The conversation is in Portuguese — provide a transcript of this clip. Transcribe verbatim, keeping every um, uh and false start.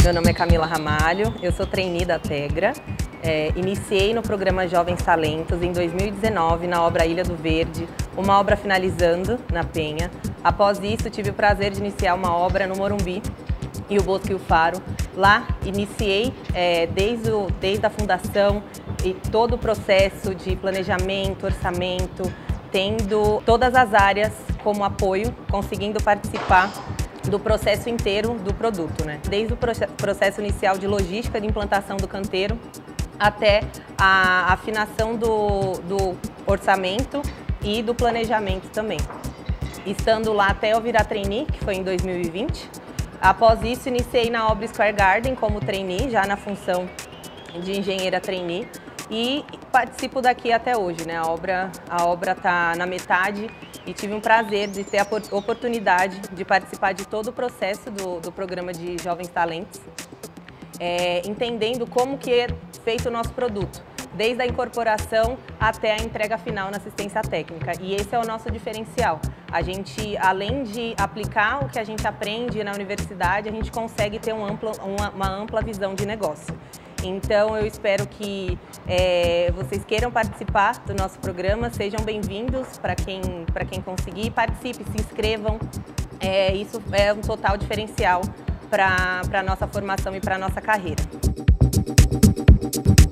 Meu nome é Camila Ramalho, eu sou trainee da Tegra. É, iniciei no programa Jovens Talentos em dois mil e dezenove na obra Ilha do Verde, uma obra finalizando na Penha. Após isso, tive o prazer de iniciar uma obra no Morumbi e o Bosque e o Faro. Lá, iniciei é, desde, o, desde a fundação e todo o processo de planejamento, orçamento, tendo todas as áreas como apoio, conseguindo participar do processo inteiro do produto, né? Desde o processo inicial de logística de implantação do canteiro até a afinação do, do orçamento e do planejamento também. Estando lá até eu virar trainee, que foi em dois mil e vinte. Após isso, iniciei na obra Square Garden como trainee, já na função de engenheira trainee, e participo daqui até hoje, né? A obra a obra está na metade e tive um prazer de ter a oportunidade de participar de todo o processo do, do programa de Jovens Talentos, é, entendendo como que é feito o nosso produto, desde a incorporação até a entrega final na assistência técnica. E esse é o nosso diferencial. A gente, além de aplicar o que a gente aprende na universidade, a gente consegue ter um amplo, uma, uma ampla visão de negócio. Então, eu espero que é, vocês queiram participar do nosso programa, sejam bem-vindos para quem, para quem conseguir, participe, se inscrevam. É, isso é um total diferencial para a nossa formação e para a nossa carreira.